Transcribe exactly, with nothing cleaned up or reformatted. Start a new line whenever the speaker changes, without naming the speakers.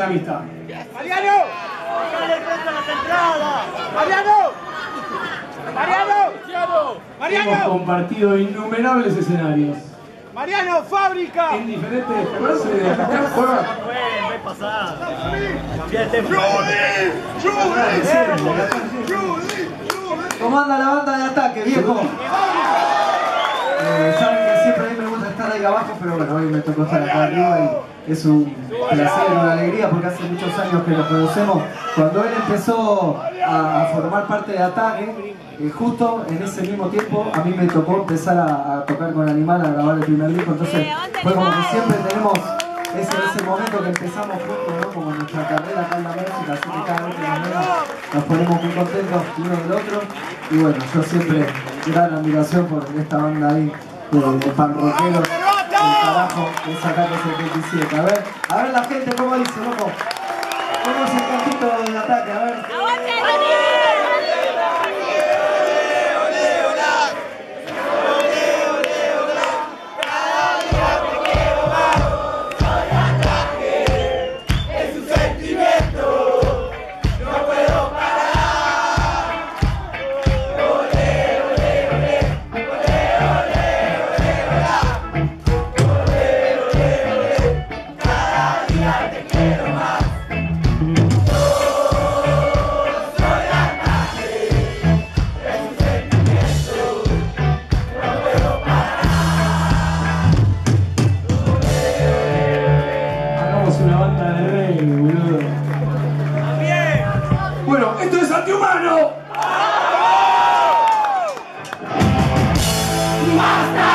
la vista.
¡Mariano! ¡Dale frente a las entradas! ¡Mariano! ¡Mariano! ¡Mariano!
Hemos compartido innumerables escenarios.
¡Mariano, fábrica!
En diferentes... ¿Te acuerdas de acá? Juega.
Bueno, ve pasada. Cambiate.
¿Cómo anda la banda de Ataque, viejo? Eh, saben que siempre a mí me gusta estar ahí abajo, pero bueno, hoy me tocó estar acá arriba y es un placer, una alegría, porque hace muchos años que nos conocemos. Cuando él empezó a, a formar parte de Ataque, eh, justo en ese mismo tiempo a mí me tocó empezar a, a tocar con Animal, a grabar el primer disco, entonces fue como que siempre tenemos ese, ese momento que empezamos juntos, ¿no? Como nuestra carrera acá en la música, así que cada vez que nos vemos nos ponemos muy contentos uno del otro. Y bueno, yo siempre gran admiración por esta banda ahí de, de pan rockeros, el trabajo que es Ataque setenta y siete. A ver, a ver la gente cómo dice, loco. ¿Cómo es el cantito de Ataque? A ver.
Una banda de reggae, boludo. Bueno, esto es Antihumano. ¡Basta!